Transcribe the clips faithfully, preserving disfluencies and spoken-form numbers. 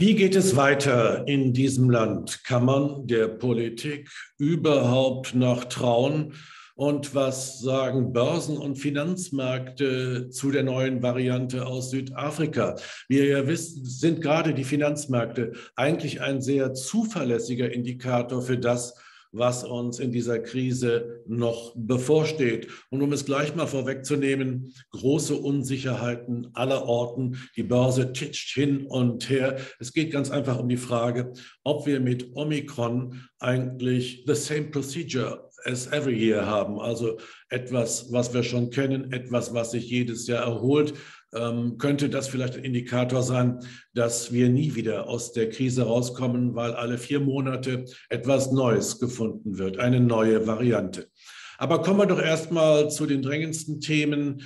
Wie geht es weiter in diesem Land? Kann man der Politik überhaupt noch trauen? Und was sagen Börsen und Finanzmärkte zu der neuen Variante aus Südafrika? Wie ihr ja wisst, sind gerade die Finanzmärkte eigentlich ein sehr zuverlässiger Indikator für das, was uns in dieser Krise noch bevorsteht. Und um es gleich mal vorwegzunehmen, große Unsicherheiten aller Orten. Die Börse titscht hin und her. Es geht ganz einfach um die Frage, ob wir mit Omikron eigentlich the same procedure as every year haben. Also etwas, was wir schon kennen, etwas, was sich jedes Jahr erholt. Ähm, könnte das vielleicht ein Indikator sein, dass wir nie wieder aus der Krise rauskommen, weil alle vier Monate etwas Neues gefunden wird, eine neue Variante. Aber kommen wir doch erstmal zu den drängendsten Themen.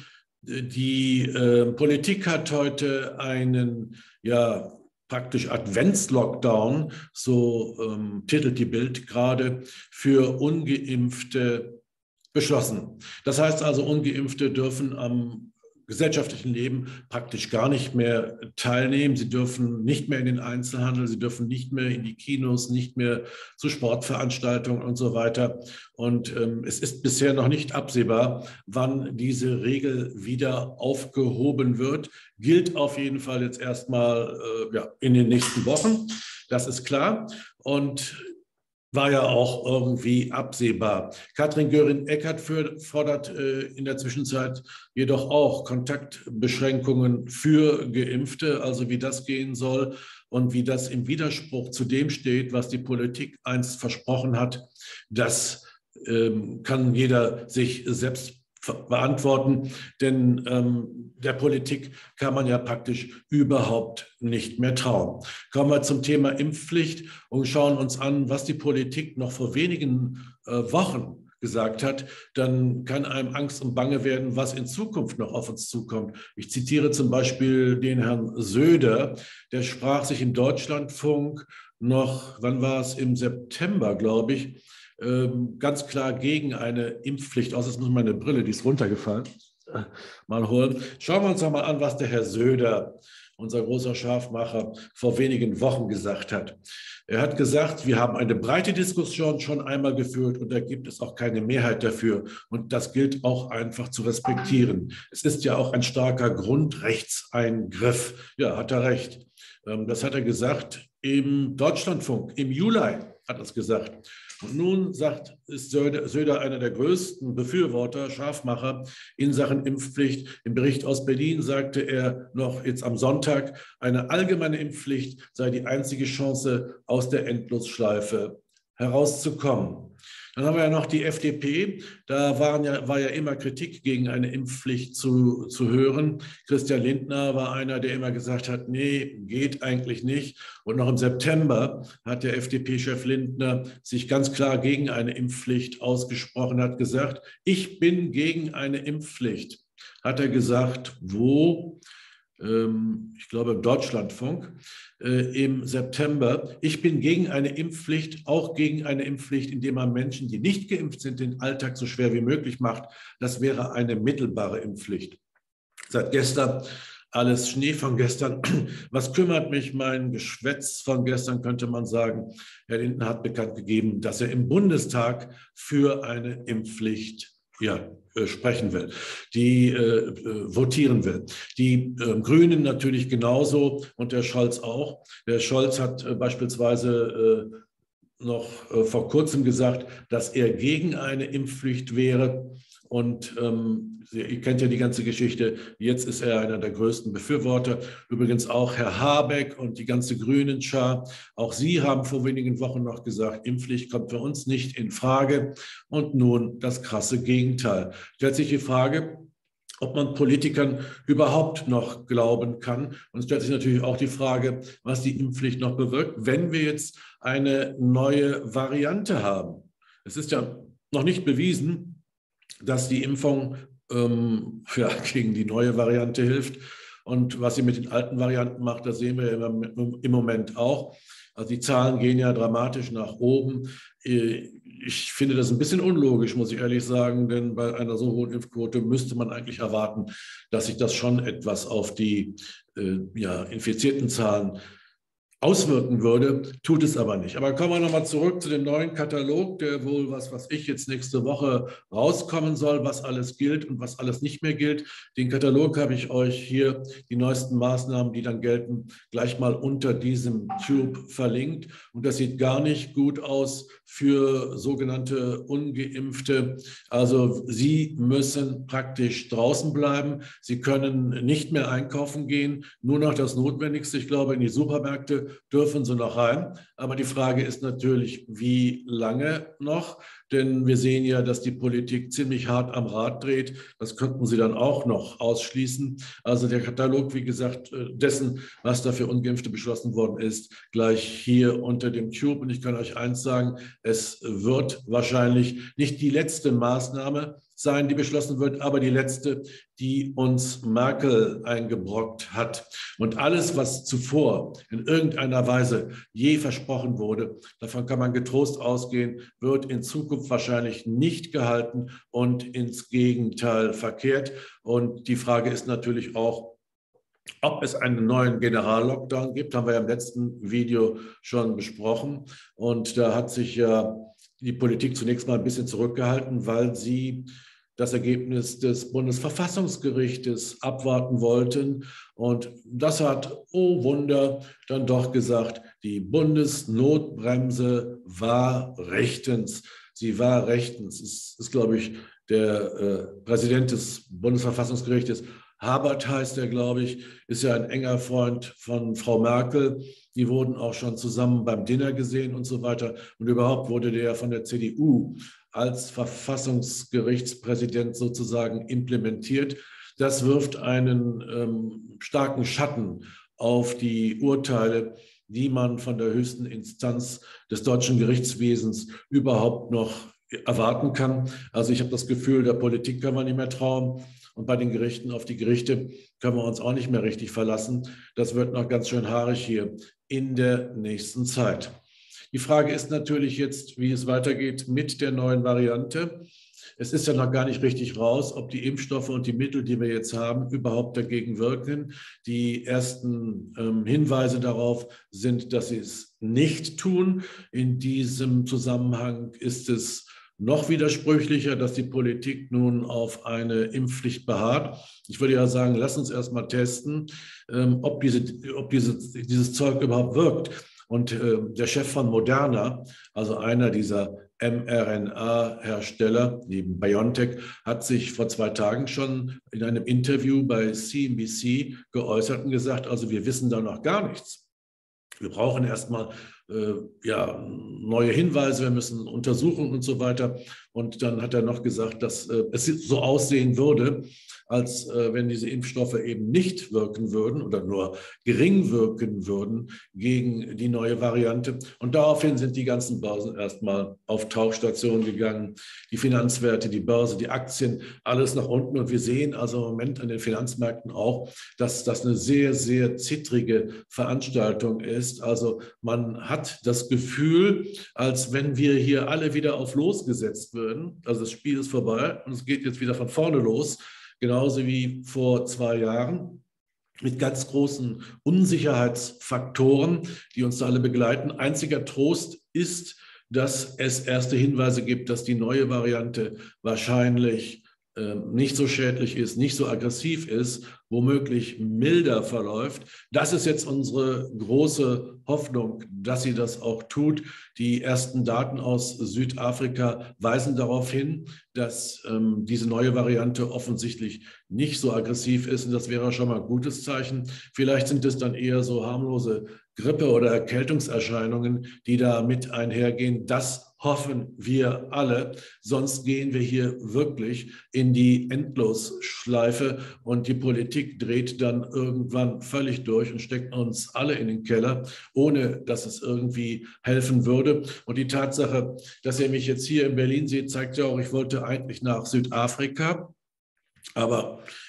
Die äh, Politik hat heute einen, ja, praktisch Adventslockdown, so ähm, titelt die Bild gerade, für Ungeimpfte beschlossen. Das heißt also, Ungeimpfte dürfen am gesellschaftlichen Leben praktisch gar nicht mehr teilnehmen. Sie dürfen nicht mehr in den Einzelhandel, sie dürfen nicht mehr in die Kinos, nicht mehr zu Sportveranstaltungen und so weiter. Und ähm, es ist bisher noch nicht absehbar, wann diese Regel wieder aufgehoben wird. Gilt auf jeden Fall jetzt erstmal äh, ja, in den nächsten Wochen. Das ist klar. Und war ja auch irgendwie absehbar. Katrin Göring-Eckardt fordert äh, in der Zwischenzeit jedoch auch Kontaktbeschränkungen für Geimpfte, also wie das gehen soll und wie das im Widerspruch zu dem steht, was die Politik einst versprochen hat. Das ähm, kann jeder sich selbst beantworten, denn ähm, der Politik kann man ja praktisch überhaupt nicht mehr trauen. Kommen wir zum Thema Impfpflicht und schauen uns an, was die Politik noch vor wenigen äh, Wochen gesagt hat, dann kann einem Angst und Bange werden, was in Zukunft noch auf uns zukommt. Ich zitiere zum Beispiel den Herrn Söder, der sprach sich im Deutschlandfunk noch, wann war es, im September, glaube ich, ganz klar gegen eine Impfpflicht aus. Jetzt muss meine Brille, die ist runtergefallen, mal holen. Schauen wir uns doch mal an, was der Herr Söder, unser großer Scharfmacher, vor wenigen Wochen gesagt hat. Er hat gesagt, wir haben eine breite Diskussion schon einmal geführt und da gibt es auch keine Mehrheit dafür. Und das gilt auch einfach zu respektieren. Es ist ja auch ein starker Grundrechtseingriff. Ja, hat er recht. Das hat er gesagt im Deutschlandfunk, im Juli hat er es gesagt. Und nun sagt, ist Söder, Söder einer der größten Befürworter, Scharfmacher in Sachen Impfpflicht. Im Bericht aus Berlin sagte er noch jetzt am Sonntag, eine allgemeine Impfpflicht sei die einzige Chance, aus der Endlosschleife herauszukommen. Dann haben wir ja noch die F D P. Da waren ja, war ja immer Kritik gegen eine Impfpflicht zu, zu hören. Christian Lindner war einer, der immer gesagt hat, nee, geht eigentlich nicht. Und noch im September hat der F D P-Chef Lindner sich ganz klar gegen eine Impfpflicht ausgesprochen, hat gesagt, ich bin gegen eine Impfpflicht. Hat er gesagt, wo? Ich glaube im Deutschlandfunk, äh, im September. Ich bin gegen eine Impfpflicht, auch gegen eine Impfpflicht, indem man Menschen, die nicht geimpft sind, den Alltag so schwer wie möglich macht. Das wäre eine mittelbare Impfpflicht. Seit gestern alles Schnee von gestern. Was kümmert mich mein Geschwätz von gestern, könnte man sagen. Herr Lindner hat bekannt gegeben, dass er im Bundestag für eine Impfpflicht ja, äh, sprechen will, die äh, äh, votieren will. Die äh, Grünen natürlich genauso und der Scholz auch. Der Scholz hat äh, beispielsweise äh, noch äh, vor kurzem gesagt, dass er gegen eine Impfpflicht wäre. Und ähm, ihr kennt ja die ganze Geschichte. Jetzt ist er einer der größten Befürworter. Übrigens auch Herr Habeck und die ganze Grünen-Schar. Auch sie haben vor wenigen Wochen noch gesagt, Impfpflicht kommt für uns nicht in Frage. Und nun das krasse Gegenteil. Stellt sich die Frage, ob man Politikern überhaupt noch glauben kann. Und es stellt sich natürlich auch die Frage, was die Impfpflicht noch bewirkt, wenn wir jetzt eine neue Variante haben. Es ist ja noch nicht bewiesen, dass die Impfung ähm, ja, gegen die neue Variante hilft. Und was sie mit den alten Varianten macht, das sehen wir im, im Moment auch. Also die Zahlen gehen ja dramatisch nach oben. Ich finde das ein bisschen unlogisch, muss ich ehrlich sagen, denn bei einer so hohen Impfquote müsste man eigentlich erwarten, dass sich das schon etwas auf die äh, ja, infizierten Zahlen auswirken würde, tut es aber nicht. Aber kommen wir nochmal zurück zu dem neuen Katalog, der wohl, was was ich jetzt nächste Woche rauskommen soll, was alles gilt und was alles nicht mehr gilt. Den Katalog habe ich euch hier, die neuesten Maßnahmen, die dann gelten, gleich mal unter diesem Tube verlinkt. Und das sieht gar nicht gut aus für sogenannte Ungeimpfte. Also sie müssen praktisch draußen bleiben. Sie können nicht mehr einkaufen gehen, nur noch das Notwendigste. Ich glaube, in die Supermärkte dürfen sie noch rein. Aber die Frage ist natürlich, wie lange noch? Denn wir sehen ja, dass die Politik ziemlich hart am Rad dreht. Das könnten sie dann auch noch ausschließen. Also der Katalog, wie gesagt, dessen, was da für Ungeimpfte beschlossen worden ist, gleich hier unter dem Tube. Und ich kann euch eins sagen, es wird wahrscheinlich nicht die letzte Maßnahme sein, die beschlossen wird, aber die letzte, die uns Merkel eingebrockt hat. Und alles, was zuvor in irgendeiner Weise je versprochen wurde, davon kann man getrost ausgehen, wird in Zukunft wahrscheinlich nicht gehalten und ins Gegenteil verkehrt. Und die Frage ist natürlich auch, ob es einen neuen Generallockdown gibt, haben wir ja im letzten Video schon besprochen. Und da hat sich ja die Politik zunächst mal ein bisschen zurückgehalten, weil sie das Ergebnis des Bundesverfassungsgerichtes abwarten wollten. Und das hat, oh Wunder, dann doch gesagt, die Bundesnotbremse war rechtens. Sie war rechtens. Es ist, glaube ich, der äh, Präsident des Bundesverfassungsgerichtes, Habert heißt er, glaube ich, ist ja ein enger Freund von Frau Merkel. Die wurden auch schon zusammen beim Dinner gesehen und so weiter. Und überhaupt wurde der von der C D U als Verfassungsgerichtspräsident sozusagen implementiert. Das wirft einen ähm, starken Schatten auf die Urteile, die man von der höchsten Instanz des deutschen Gerichtswesens überhaupt noch erwarten kann. Also ich habe das Gefühl, der Politik kann man nicht mehr trauen. Und bei den Gerichten, auf die Gerichte können wir uns auch nicht mehr richtig verlassen. Das wird noch ganz schön haarig hier in der nächsten Zeit. Die Frage ist natürlich jetzt, wie es weitergeht mit der neuen Variante. Es ist ja noch gar nicht richtig raus, ob die Impfstoffe und die Mittel, die wir jetzt haben, überhaupt dagegen wirken. Die ersten ähm, Hinweise darauf sind, dass sie es nicht tun. In diesem Zusammenhang ist es noch widersprüchlicher, dass die Politik nun auf eine Impfpflicht beharrt. Ich würde ja sagen, lass uns erst mal testen, ähm, ob, diese, ob diese, dieses Zeug überhaupt wirkt. Und äh, der Chef von Moderna, also einer dieser mRNA-Hersteller, neben BioNTech, hat sich vor zwei Tagen schon in einem Interview bei C N B C geäußert und gesagt, also wir wissen da noch gar nichts. Wir brauchen erstmal äh, ja, neue Hinweise, wir müssen untersuchen und so weiter. Und dann hat er noch gesagt, dass äh, es so aussehen würde, als äh, wenn diese Impfstoffe eben nicht wirken würden oder nur gering wirken würden gegen die neue Variante. Und daraufhin sind die ganzen Börsen erstmal auf Tauchstationen gegangen. Die Finanzwerte, die Börse, die Aktien, alles nach unten. Und wir sehen also im Moment an den Finanzmärkten auch, dass das eine sehr, sehr zittrige Veranstaltung ist. Also man hat das Gefühl, als wenn wir hier alle wieder auf Los gesetzt würden. Also das Spiel ist vorbei und es geht jetzt wieder von vorne los. Genauso wie vor zwei Jahren mit ganz großen Unsicherheitsfaktoren, die uns da alle begleiten. Einziger Trost ist, dass es erste Hinweise gibt, dass die neue Variante wahrscheinlich äh, nicht so schädlich ist, nicht so aggressiv ist, womöglich milder verläuft. Das ist jetzt unsere große Hoffnung, dass sie das auch tut. Die ersten Daten aus Südafrika weisen darauf hin, dass ähm, diese neue Variante offensichtlich nicht so aggressiv ist. Und das wäre schon mal ein gutes Zeichen. Vielleicht sind es dann eher so harmlose Grippe- oder Erkältungserscheinungen, die da mit einhergehen. Das hoffen wir alle. Sonst gehen wir hier wirklich in die Endlosschleife und die Politik dreht dann irgendwann völlig durch und steckt uns alle in den Keller, ohne dass es irgendwie helfen würde. Und die Tatsache, dass ihr mich jetzt hier in Berlin seht, zeigt ja auch, ich wollte eigentlich nach Südafrika. Aber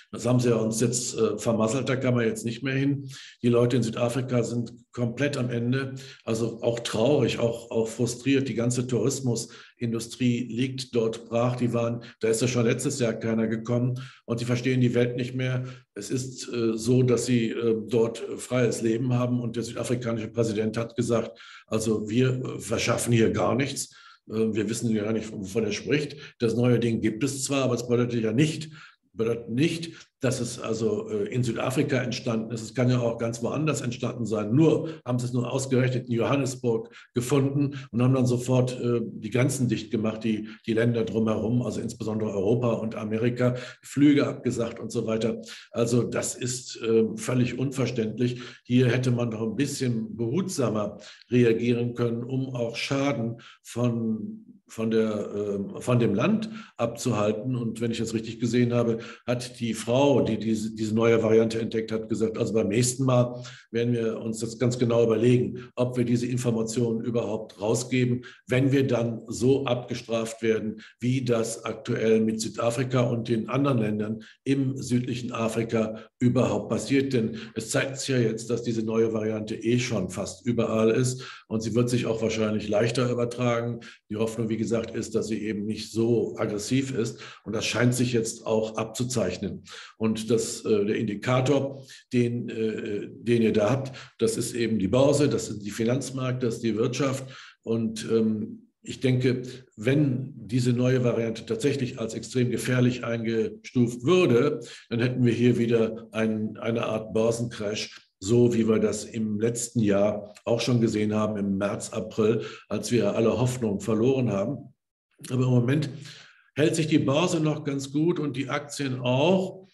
Das haben sie ja uns jetzt äh, vermasselt, da kann man jetzt nicht mehr hin. Die Leute in Südafrika sind komplett am Ende, also auch traurig, auch, auch frustriert. Die ganze Tourismusindustrie liegt dort brach. Die waren, da ist ja schon letztes Jahr keiner gekommen und die verstehen die Welt nicht mehr. Es ist äh, so, dass sie äh, dort freies Leben haben und der südafrikanische Präsident hat gesagt, also wir äh, verschaffen hier gar nichts. Äh, wir wissen ja gar nicht, wovon er spricht. Das neue Ding gibt es zwar, aber es bedeutet ja nicht, bedeutet nicht, dass es also in Südafrika entstanden ist. Es kann ja auch ganz woanders entstanden sein. Nur haben sie es nur ausgerechnet in Johannesburg gefunden und haben dann sofort äh, die Grenzen dicht gemacht, die, die Länder drumherum, also insbesondere Europa und Amerika, Flüge abgesagt und so weiter. Also das ist äh, völlig unverständlich. Hier hätte man noch ein bisschen behutsamer reagieren können, um auch Schaden von Von, der, äh, von dem Land abzuhalten. Und wenn ich das richtig gesehen habe, hat die Frau, die diese, diese neue Variante entdeckt hat, gesagt, also beim nächsten Mal werden wir uns das ganz genau überlegen, ob wir diese Informationen überhaupt rausgeben, wenn wir dann so abgestraft werden, wie das aktuell mit Südafrika und den anderen Ländern im südlichen Afrika überhaupt passiert. Denn es zeigt sich ja jetzt, dass diese neue Variante eh schon fast überall ist und sie wird sich auch wahrscheinlich leichter übertragen. Die Hoffnung, wie gesagt, ist, dass sie eben nicht so aggressiv ist. Und das scheint sich jetzt auch abzuzeichnen. Und das, äh, der Indikator, den, äh, den ihr da habt, das ist eben die Börse, das sind die Finanzmärkte, das ist die Wirtschaft. Und ähm, ich denke, wenn diese neue Variante tatsächlich als extrem gefährlich eingestuft würde, dann hätten wir hier wieder ein, eine Art Börsencrash, so wie wir das im letzten Jahr auch schon gesehen haben, im März, April, als wir alle Hoffnung verloren haben. Aber im Moment hält sich die Börse noch ganz gut und die Aktien auch.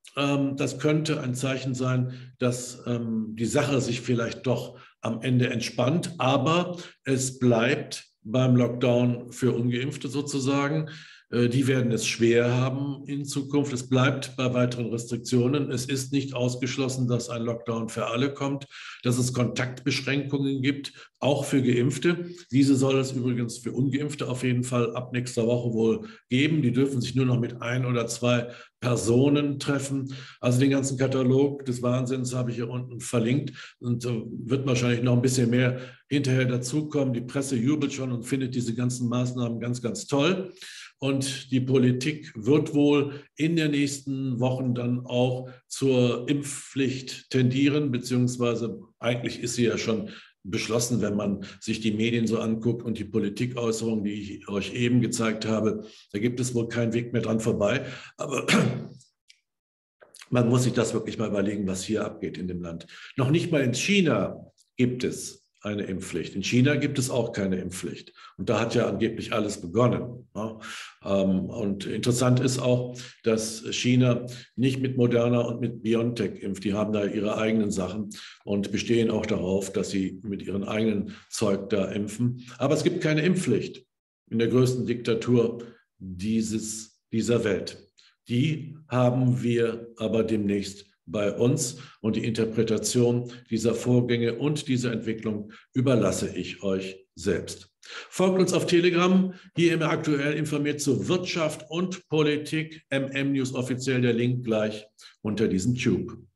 Das könnte ein Zeichen sein, dass die Sache sich vielleicht doch am Ende entspannt, aber es bleibt beim Lockdown für Ungeimpfte sozusagen. Die werden es schwer haben in Zukunft. Es bleibt bei weiteren Restriktionen. Es ist nicht ausgeschlossen, dass ein Lockdown für alle kommt, dass es Kontaktbeschränkungen gibt, auch für Geimpfte. Diese soll es übrigens für Ungeimpfte auf jeden Fall ab nächster Woche wohl geben. Die dürfen sich nur noch mit ein oder zwei Personen treffen. Also den ganzen Katalog des Wahnsinns habe ich hier unten verlinkt und äh, wird wahrscheinlich noch ein bisschen mehr hinterher dazukommen. Die Presse jubelt schon und findet diese ganzen Maßnahmen ganz, ganz toll. Und die Politik wird wohl in den nächsten Wochen dann auch zur Impfpflicht tendieren, beziehungsweise eigentlich ist sie ja schon beschlossen, wenn man sich die Medien so anguckt und die Politikäußerungen, die ich euch eben gezeigt habe. Da gibt es wohl keinen Weg mehr dran vorbei. Aber man muss sich das wirklich mal überlegen, was hier abgeht in dem Land. Noch nicht mal in China gibt es eine Impfpflicht. In China gibt es auch keine Impfpflicht. Und da hat ja angeblich alles begonnen. Und interessant ist auch, dass China nicht mit Moderna und mit BioNTech impft. Die haben da ihre eigenen Sachen und bestehen auch darauf, dass sie mit ihrem eigenen Zeug da impfen. Aber es gibt keine Impfpflicht in der größten Diktatur dieses, dieser Welt. Die haben wir aber demnächst bei uns und die Interpretation dieser Vorgänge und dieser Entwicklung überlasse ich euch selbst. Folgt uns auf Telegram, hier immer aktuell informiert zu Wirtschaft und Politik, M M News offiziell, der Link gleich unter diesem Tube.